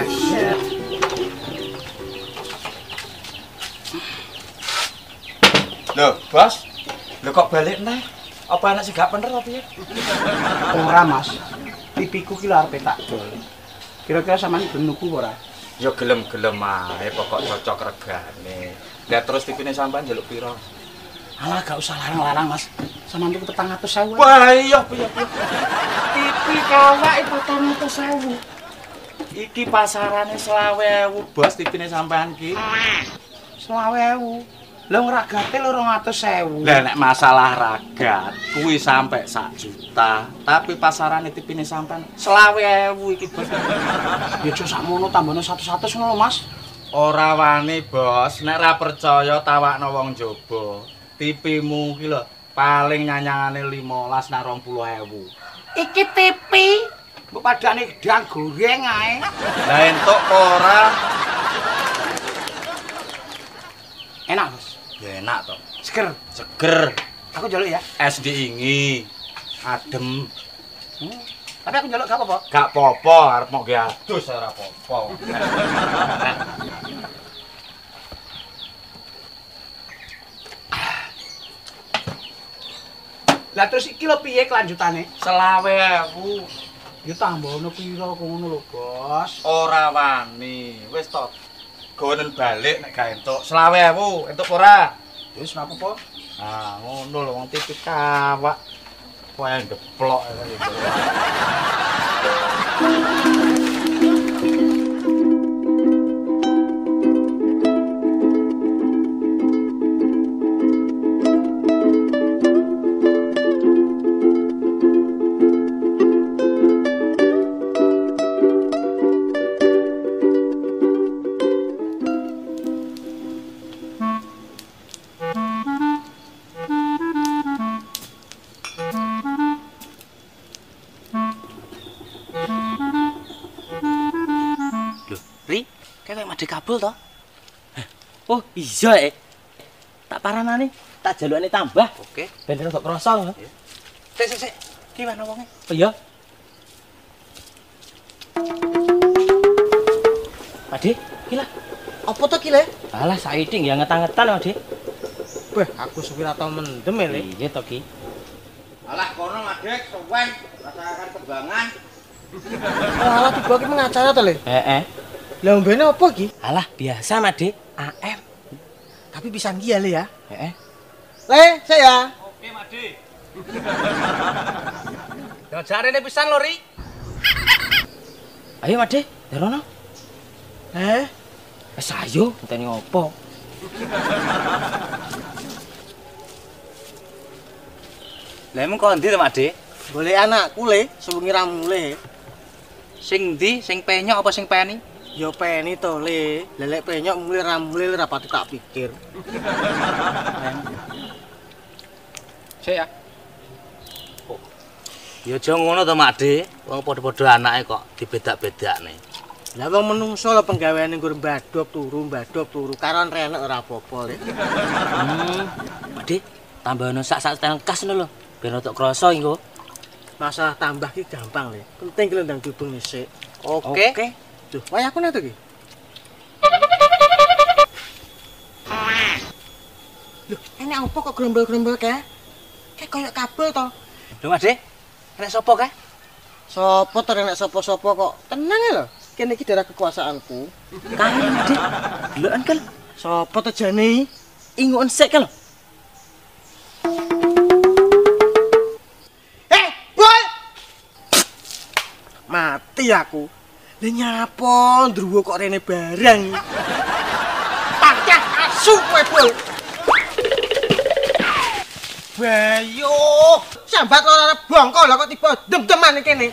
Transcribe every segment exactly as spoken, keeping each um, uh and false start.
Buset. Loh, Bos. Loh kok balik neh? Apa anak sih gak bener apa ya? Ora, Mas. Tipiku ki lho arep tak dol. Kira-kira sampean menunggu ora? Ya gelem-gelem ae pokok cocok regane. Lah terus tipine sampean njaluk piro? Alah gak usah larang-larang, Mas. Sampean tuku petang atus sewu. Wah, iya piye piye. Tipi kawak petang atus sewu. Iki pasarane selawe ewu, Bos, tipine sampean ki. selawe ewu. Lah ngragate lorong atus sewu. Lah nek masalah ragat kuwi sampe sak juta, tapi pasarane tipine sampean selawe ewu iki, Bos. Ya aja sakmono tambane seratus ngono, Mas. Ora wani, Bos. Nek ra percaya tawakno wong jaba. Tipimu ki lho paling nyanyangane limolas nang rong puluh ewu. Iki tipi mbok padane gedang goreng ae. Lah entuk ora? Enak, Bos. Ya enak to. Seger. Seger. Aku njaluk ya. Es diingi. Adem. Hmm. Tapi aku njaluk gak apa-apa. Gak apa-apa, arep mau ge adus ora apa-apa. Lah terus iki lho piye kelanjutane? Selawe ewu. Ya tambono pira ngono lho, Bos. Ora wani. Wis to. Gonen balik nek gak entuk. Selawe ewu, entuk ora? Wis ora apa-apa. Ah, ngono lho wong tipis kawak. Kowe ngeplok iki. Kabul toh? Oh iya eh. Tak paranane, tak jalukane tambah. Oke. Ben rada krasa lho. Sik sik sik. Ki mana wonge? Oh iya. Ade, ki lah. Apa to ki le? Alah saithing ya ngetan-ngetan, Ade. Weh, aku supir atau mendem ya, Le. Iya to ki. Alah kono Adek, suwen rasakan kebangan. Alah tiba ki mengacara to, Le. Heeh. Lah mbene apa ki? Alah biasa, Made. A M. Tapi bisa nggih ya, Le ya. Heeh. Le, saya. Oke, Made. Ya jarene pisan lho, Ri. Ayo, Made. Derono. Eh, Wis ayo, ngenteni opo? Lah emang kok ndi to, Made? golek anakku, Le, sewengi ra mulih. Sing ndi? Sing penyok apa sing peni? Ya peni to, Le. Lelek penyok mulih ra mulih ra pati tak pikir. Sik ya. Ya aja ngono to, Made. Wong padha-padha anake kok dibedak-bedakne. Lah wong menungso lho penggaweane nggur mbadhop turu, mbadhop turu. Karon renek ora apa-apa, Le. Hmm. Made, tambahno sak-sak tengkas ngono lho. Ben rada krasa engko. Masalah tambah ki gampang, Le. Penting ki ndang dubung dhisik. Oke. Oke. Duh, wayahku nek to ki. Loh, enek apa kok grembel-grembel kae? Kayak koyo kabel to. Lho, Made. Nek sapa kae? Sopo to nek sapa-sapa kok. Tenang ya lho. Kene iki daerah kekuasaanku. Kae, Made. Deloken kan. Sopo to jane? Ingon sik kan lho. Eh, boy! Mati aku. Lah nyapa ndruwo kok rene barang. Pacah asu kowe, Bol. Bayo, sambat ora bongko lah kok tiba dem-deman kene.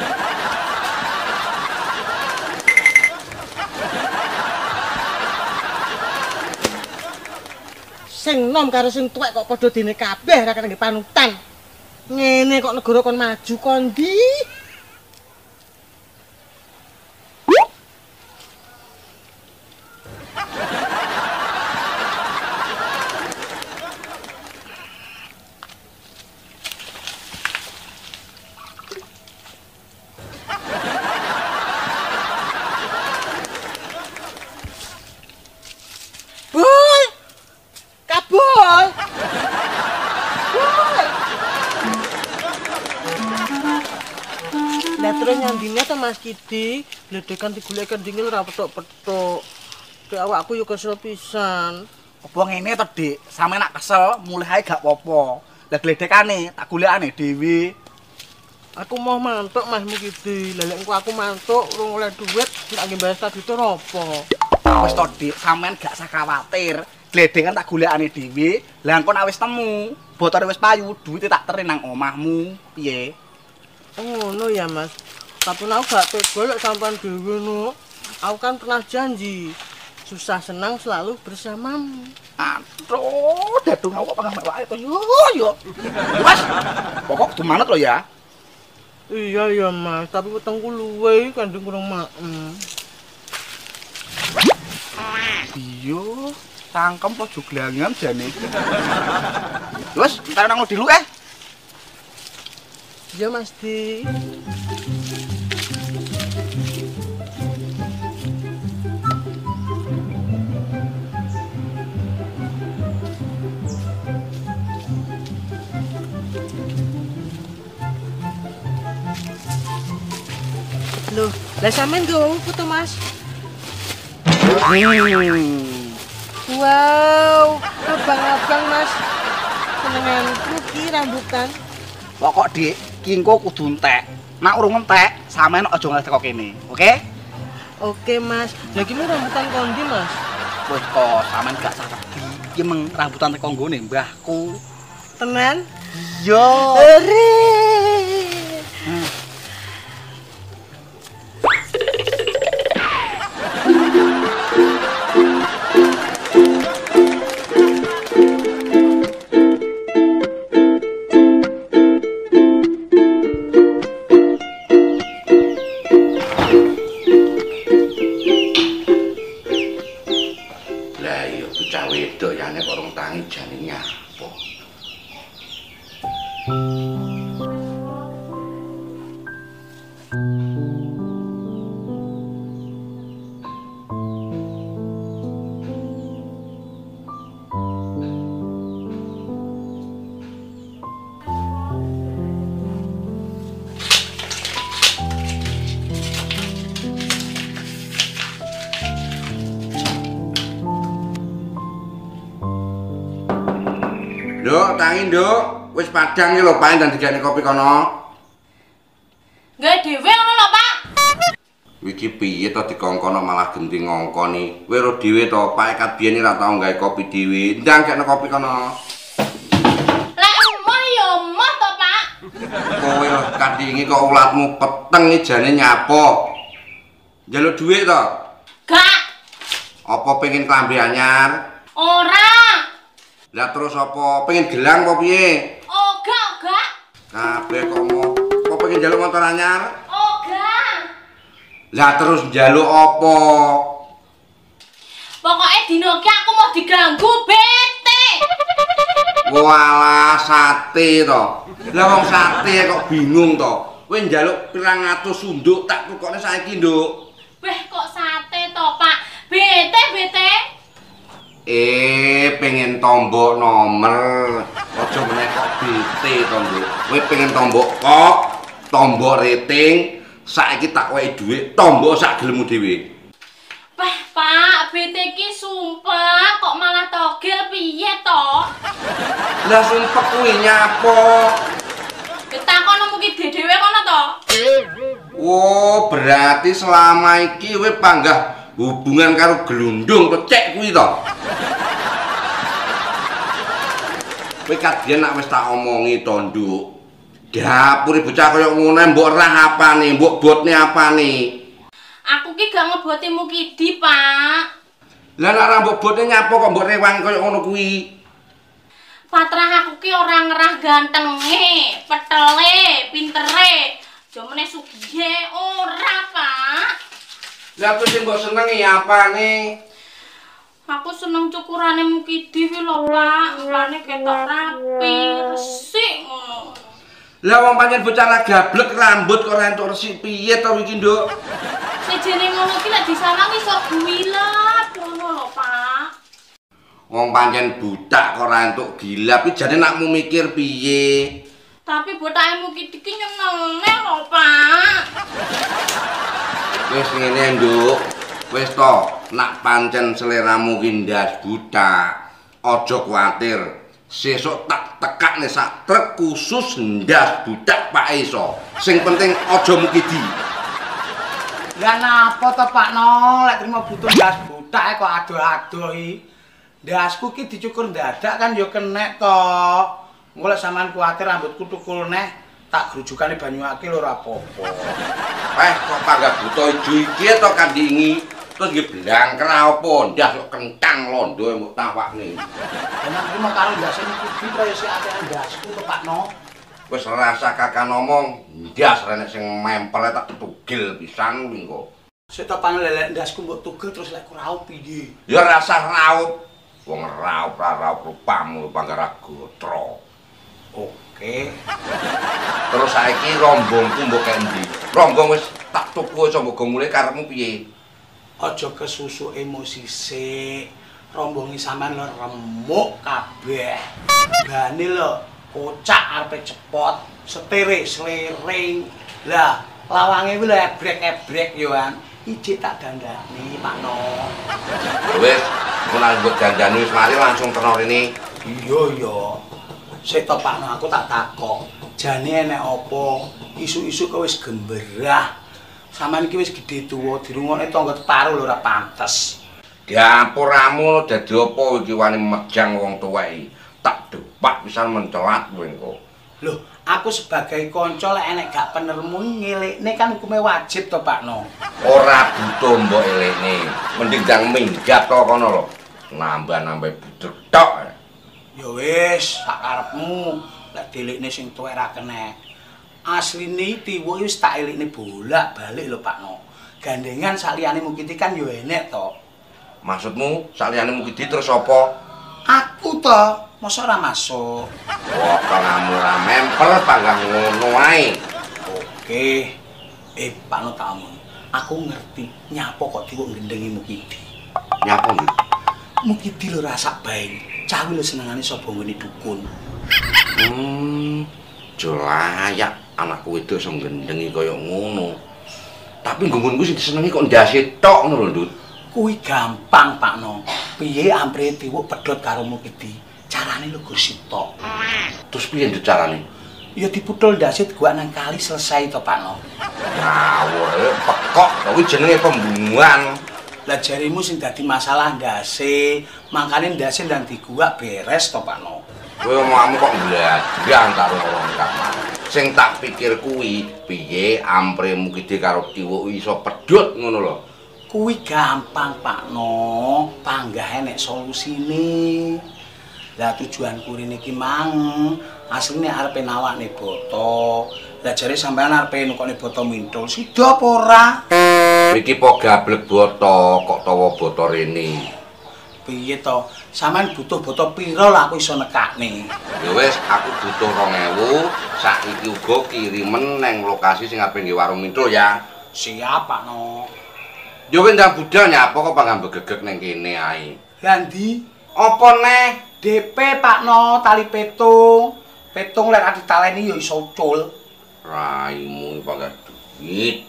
Sing nom karo sing tuwek kok padha dene kabeh ra kena panutan. Ngene kok negara kon maju kon ndi? Mas Kidi, gledekan digoleki dingil ora petok-petok. Dek awakku yo kesel pisan. Apa ngene to, Dik? Sampe nak kesel, mulai ae gak apa-apa. Lah gledekane tak golekane dhewe. Aku mau mantuk Mas Mukidi. Lah lek engko aku mantuk urung oleh duit, tak nggih bayar tadi itu apa? Wis to, Dik, sampean gak usah kuwatir. Gledekan tak golekane dhewe. Lah engko nek wis temu, botore wis payu, duwite tak terin nang omahmu. Piye? Oh, ngono ya, Mas. Tapi aku gak tegol lek sampean dhewe no. Aku kan pernah janji. Susah senang selalu bersamamu. Aduh, dadung aku kok pengen wae to yo yo. Mas, pokok kudu manut lho ya. Iya ya Mas, tapi wetengku luwe kandung kurang maem. Iyo, tangkem po juglangan jane. Wes, entar nang di lu eh. Iya Mas Di. Loh, lah sampean nggawa foto Mas. Wow, abang-abang Mas. Senenganku ki rambutan. Pokok Dik, ki engko kudu entek. Nek urung entek, sampean aja ngelih teko kene, oke? Oke Mas. Lah ki rambutan kondi Mas. Wis kok, sampean gak salah. Ki meng rambutan teko nggone mbahku. Tenan? Iya. Ore. Hmm. Nduk, tangi nduk. Wis padang iki lho, Pak, dan digane kopi kono. Nggih dhewe ngono lho, Pak. Iki piye to dikongkono malah genting ngongkoni. Kowe ro dhewe to, Pak Ekat biyen ora tau gawe kopi dhewe. Ndang gekno kopi kono. Lah emoh ya emoh to, Pak. Kowe lho kadingi kok ulatmu peteng iki jane nyapo. Njaluk dhuwit to? Gak. Apa pengen klambi anyar? Ora. Lah terus apa pengen gelang apa piye? Oga, oga. Kabeh kok mau. Apa pengen njaluk motor anyar? Oga. Lah terus njaluk apa? Pokoknya dino ki aku mau diganggu bete. Walah sate to. Lah wong sate kok bingung to. Kowe njaluk pirang atus sunduk tak tukokne saiki, Nduk. Weh kok sate to, Pak? Bete, bete. Eh, pengen tombok nomor. Aja meneh kok bete to, Nduk. Kowe pengen tombok kok, tombok rating, saiki tak wae dhuwit, tombok sak gelemmu dhewe. Wah, Pak, bete ki sumpah kok malah togel piye to? Lah sumpek kuwi nyapo? Ditakono mungkin dhewe kono to? Oh, berarti selama iki kowe panggah hubungan karo gelundung to cek kuwi to. Kowe kadien nak wis tak omongi to, Nduk. Dapure bocah kaya ngono mbok rah apane, mbok botne apane. Aku ki gak ngeboti Mukidi, Pak. Lah nek ora mbok botne nyapa kok mbok rewangi kaya ngono kuwi. Patrah aku ki ora ngerah gantenge, petele, pintere. Jomene sugihe ora, Pak. Lah terus sing mbok senengi apane? Aku seneng cukurane Mukidi ki lho, Pak. Mulane ketok rapi, resik ngono. Lah wong pancen bocah ra gablek rambut kok ora entuk resik piye to iki, Nduk? Sejene ngono ki lek disawangi iso guilap ngono lho, Pak. Wong pancen budak kok ora entuk gilap iki jane nakmu mikir piye? Tapi botake Mukidi ki nyenenge lho, Pak. Wis ngene, Nduk. Wis to, nak pancen seleramu ki ndas buta, aja kuwatir. Sesuk tak tekakne sak truk khusus ndas buta Pak iso. Sing penting aja Mukidi. Lah napa to Pak No, lek trimo butuh ndas buta kok adoh-adoh iki. Ndasku ki dicukur dadak kan ya kenek to. Engko lek sampean kuwatir rambutku tukul neh, tak grujukane banyu akil ora apa-apa. Eh, kok panggah buta ijo iki to kandingi. Terus nggih blangker apa ndas kok kentang londo mbok tawakne. Enak trimo karo ndase Mukidi kaya si atean ndasku to Pak No. Wis rasa kakak ngomong, ndas renek sing mempel tak tugil pisan engko. Sik to Pak lelek ndasku mbok tugel terus lek kuraup piye? Ya rasa raup. Wong raup ra raup rupamu panggara gotra. Oke. Terus saiki rombongku mbok endi? Rombong wis tak tuku iso mbok mulai karepmu piye? Aja kesusu emosi sik. Rombongi sampean lho remuk kabeh. Bane lho kocak arepe cepot, setere slering. Lah, lawange kuwi lho ebrek-ebrek yo an. Ijik tak dandani Pak No. Wis, ora mbok dandani wis mari langsung terno rene. Iya iya. Sik to Pak No, aku tak takok. Jane enek apa? Isu-isu kok wis gemberah. Sampeyan iki wis gedhe tuwa, dirungokne tangga teparo lho ora pantes. Diampuramu dadi apa iki wani mejang wong tuwek. Tak depak pisan mencelat kowe engko. Loh, aku sebagai kanca lek enek gak penermu ngelekne kan hukume wajib to Pak No. Ora butuh mbok elekne. Mending ndang minggat to kono lho. Nambah-nambah budek tok. Ya wis, sak karepmu. Lek dilekne sing tuwek ra kenek. Asline Tiwok wis tak elekne bolak-balik lho Pak No. Gandengan saliyane Mukidi kan yo enek to. Maksudmu saliyane Mukidi terus apa? Aku to, mosok ora masuk. Wah, kamu ora mempel panggang ngono ae. Oke. Eh, Pak No tak omong. Aku ngerti nyapa kok Tiwok ngendengi Mukidi. Nyapa iki? Mukidi lho rasak bae. Cawi lho senengane sapa nggone dukun. Hmm, jelayak anakku wedok iso ngendengi kaya ngono. Tapi nggonku sing disenengi kok ndase tok ngono lho, Ndut. Kuwi gampang Pak No. Piye ampre Tiwok pedhot karo Mukidi? Carane lho gosip tok. Terus piye Ndut carane? Ya diputul ndase gua nang kali selesai to Pak No. Ngawur, pekok kuwi jenenge pembunuhan. Lah jarimu sing dadi masalah ndase, mangkane ndase ndang diguwak beres to Pak No. Kowe omongmu kok bladang karo wong kamar. Sing tak pikir kuwi piye ampre Mukidi karo Tiwok iso pedhot ngono lho. Kuwi gampang Pak No, panggah enek solusine. Lah tujuanku rene iki mang asline arepe nawakne boto. Lah jare sampean arepe nukone boto mintul, sida apa ora? Iki po gablek boto kok tawa boto rene. Piye to? Sampean butuh boto pira lah aku iso nekakne. Ya wis, aku butuh rong ewu, saiki uga kirimen nang lokasi sing ape nggih warung mintul ya. Siap Pak No. Yo kowe ndang budal nyapa kok panggang begegek ning kene ae. Lah ndi? Apa neh? D P Pak No, tali petung. Petung lek ditaleni ya iso ucul. Raimu panggang duit.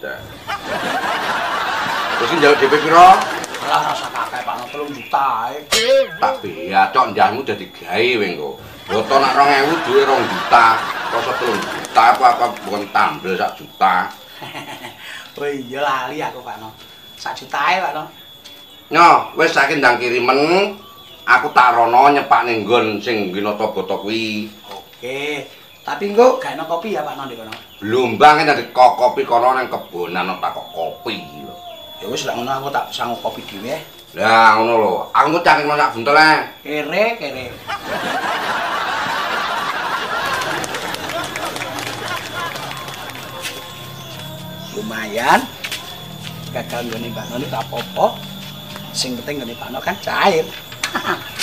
Terus njaluk D P pira? Alah rasa kakek Pak No telung juta ae. Tak bea cok ndahmu dadi gawe kowe engko. Boto nak rong ewu duwe rong juta, rasa telung juta apa-apa bukan tampil sak juta. Oh iya lali aku Pak No. Sak juta ae Pak No. Nyo, wis saiki ndang kirimen, aku tak rono nyepak ning nggon sing ginata-bata kuwi. Oke. Tapi engko gak enak kopi ya Pak No ndek kono. Blumbang nek kok kopi kono nang kebonan tak kok kopi lho. Ya wis lek ngono aku tak sanggup kopi dhewe. Lah ngono lho, aku kok cangkemno sak buntel ae. Kere kere. Lumayan. Gagal ngene Pak No tak apa-apa. Sing penting ngene Pak No kan cair.